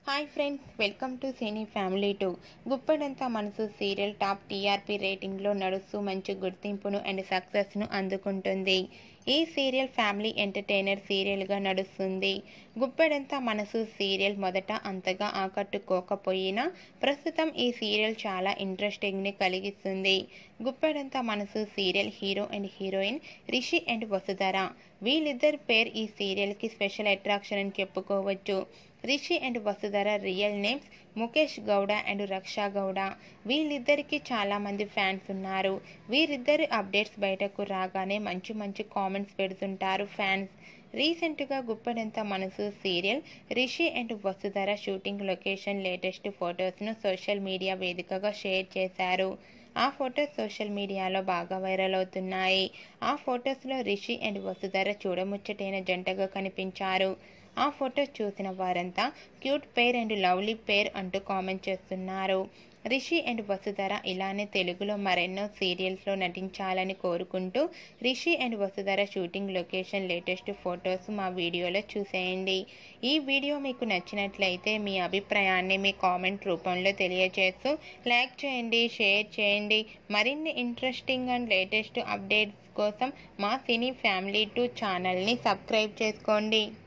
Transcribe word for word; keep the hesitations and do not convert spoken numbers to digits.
Hi friends, welcome to cine family two. Guppedantha Manasu serial top TRP రేటింగ్లో నడుస్తూ మంచి గుర్తింపును and సక్సెస్ను అందుకుంటుంది. ఈ సీరియల్ ఫ్యామిలీ ఎంటర్టైనర్ సీరియల్గా నడుస్తుంది. గుప్పెడంతా మనసు సీరియల్ మొదట అంతగా ఆకట్టుకోకపోయినా ప్రస్తుతం ఈ సీరియల్ చాలా ఇంట్రెస్టింగ్ని కలిగిస్తుంది. Guppedantha Manasu serial hero and heroine Rishi and Vasudhara. వీళ్ళిద్దరి పేరు ఈ సీరియల్కి స్పెషల్ అట్రాక్షన్ అని చెప్పుకోవచ్చు. Rishi and Vasudhara real names Mukesh Gowda and Raksha Gowda. వీళ్ళిద్దరికి చాలామంది ఫ్యాన్స్ ఉన్నారు. వీరిద్దరి అప్డేట్స్ బయటకు రాగానే మంచి మంచి కామెంట్స్ పెడుతుంటారు ఫ్యాన్స్. రీసెంట్గా Guppedantha Manasu serial Rishi and Vasudhara shooting location latest ఫొటోస్ను సోషల్ మీడియా వేదికగా షేర్ చేశారు. ఆ ఫొటోస్ సోషల్ మీడియాలో బాగా వైరల్ అవుతున్నాయి. ఆ ఫొటోస్లో రిషి అండ్ వసుధర చూడముచ్చటైన జంటగా కనిపించారు. ఆ ఫొటోస్ చూసిన వారంతా cute pair and lovely pair అంటూ కామెంట్ చేస్తున్నారు. రిషి అండ్ వసుధర ఇలానే తెలుగులో మరెన్నో సీరియల్స్లో నటించాలని కోరుకుంటూ Rishi and Vasudhara shooting location latest photos మా వీడియోలో చూసేయండి. ఈ వీడియో మీకు నచ్చినట్లయితే మీ అభిప్రాయాన్ని మీ కామెంట్ రూపంలో తెలియజేస్తూ లైక్ చేయండి, షేర్ చేయండి. మరిన్ని ఇంట్రెస్టింగ్ అండ్ లేటెస్ట్ అప్డేట్స్ కోసం మా సినీ ఫ్యామిలీ టూ ఛానల్ని సబ్స్క్రైబ్ చేసుకోండి.